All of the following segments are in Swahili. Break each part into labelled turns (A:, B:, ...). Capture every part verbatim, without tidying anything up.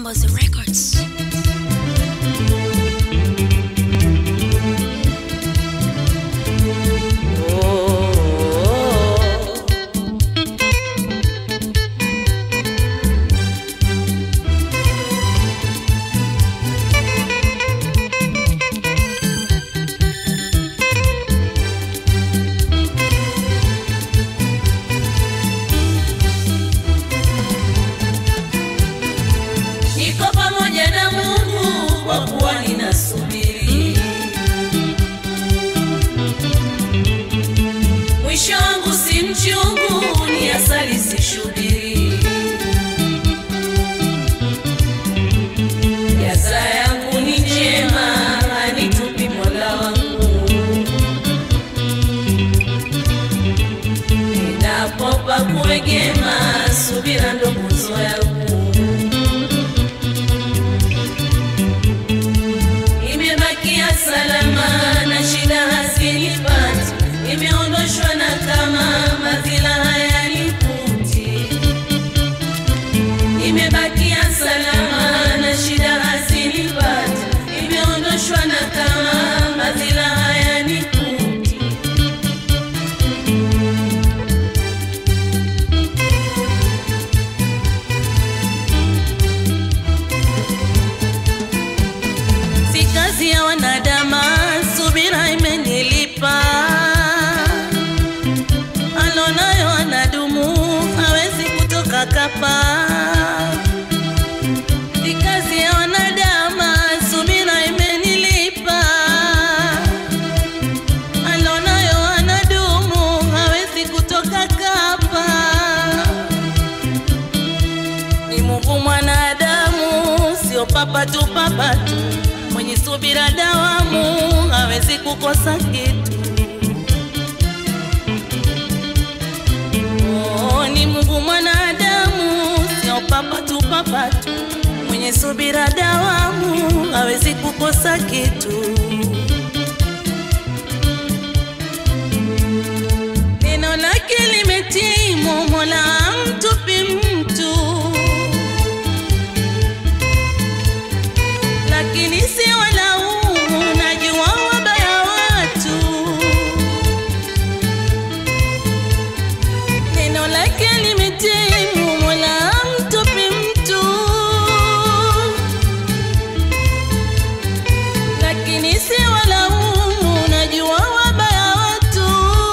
A: Mkombozi Records.
B: Kuegema subira ndo nguzo yangu, imebakia salama na shida hazinipati, imeondoshwa na kama madhila hayaniputi. Imebakia salama na shida hazinipati, imeondoshwa na kama madhila hayaniputi.
C: Kazi ya wanadama, subira imenilipa. Alonayo anadumu, hawezi kutoka kapa. Kazi ya wanadama, subira imenilipa. Alonayo anadumu, hawezi kutoka kapa. Ni Mungu mwanadamu, sio papa tu papa tu. Mwenye subira dawamu, hawezi kukosa kitu. Oh, ni Mungu mwanadamu, sio papa tu papa tu. Mwenye subira dawamu, hawezi kukosa kitu. Neno lake limetimu, Mola hamtupi mtu. Lakini si walaumu, najua wabaya watu. Neno lake limetimu, Mola hamtupi mtu. Lakini si walaumu, najua wabaya watu.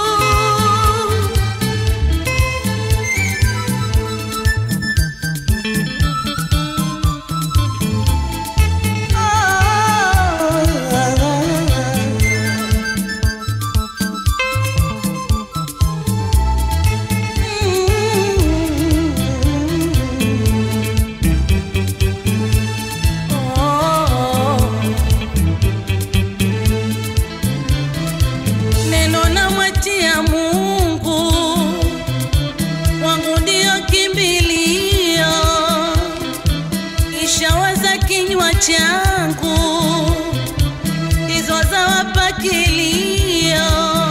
C: Changu hizo za wapakilio,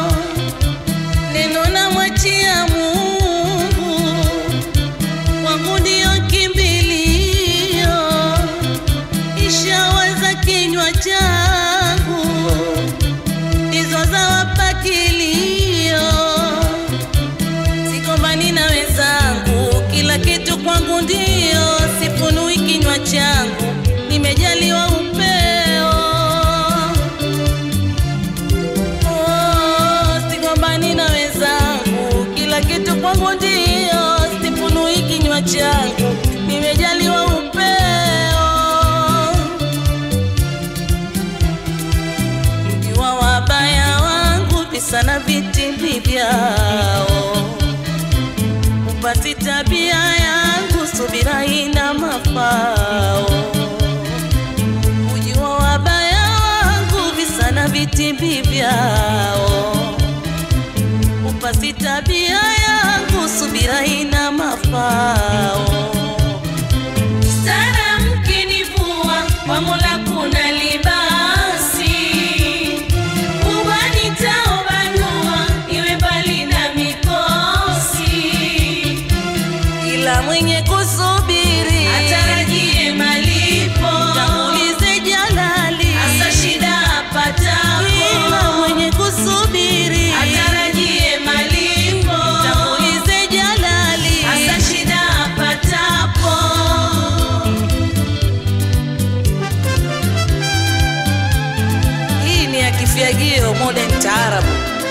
C: neno na mwachia Mungu, wangu ndio kimbilio. Ishawaza kinywa changu hizo za wapakilio, sikombani na wenzangu, kila kitu kwangu ndio, sifunui kinywa changu, nimejaliwa upeo. Oh, sigombani na wenzangu, kila kitu kwangu ndio, sifunui kinywa changu, nimejaliwa upeo. Mkiwa wabaya wangu, visa na vitimbi vyao, upati tabia yangu, subira ina mafao. Vitimbi vyao, upasi tabia yangu, subira ina mafao.
B: Sana mkinivua, kwa Mola kuna libasi. Ubani taobanua, iwe bali na mikosi.
C: Kila mwenye kusubiri,
B: atarajie mali
C: fagio modern taarabu.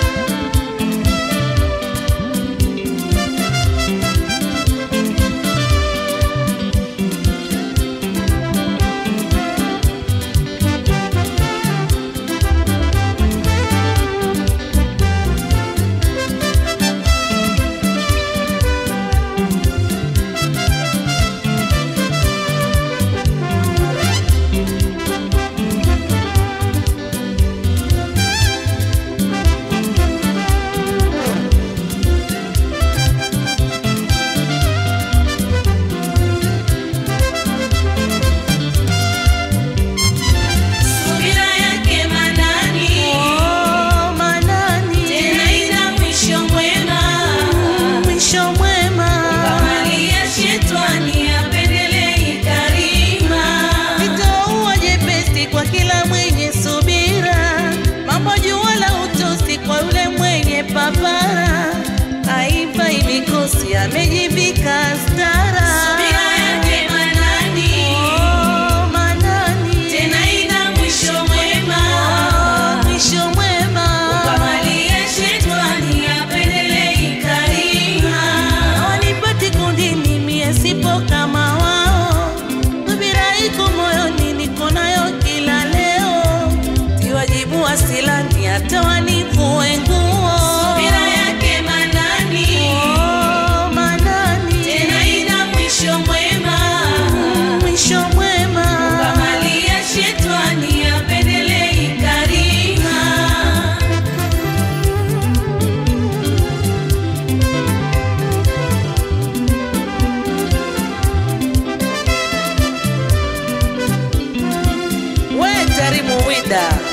C: Amejivika stara,
B: subira yake Manani,
C: oh, Manani,
B: tena ina mwisho mwema,
C: oh, mwisho mwema.
B: Ukamalia shetani apendelei karima,
C: Wanipati kundini mie sipo kama wao, subira iko moyoni niko nayo kila leo, siwajibu wasilani hata wanivue nguo.
B: subira yake Manani, mwisho mwema,
C: mwisho mwema.
B: Ukamalia shetani apendelei karima.
C: We Tarimu Wida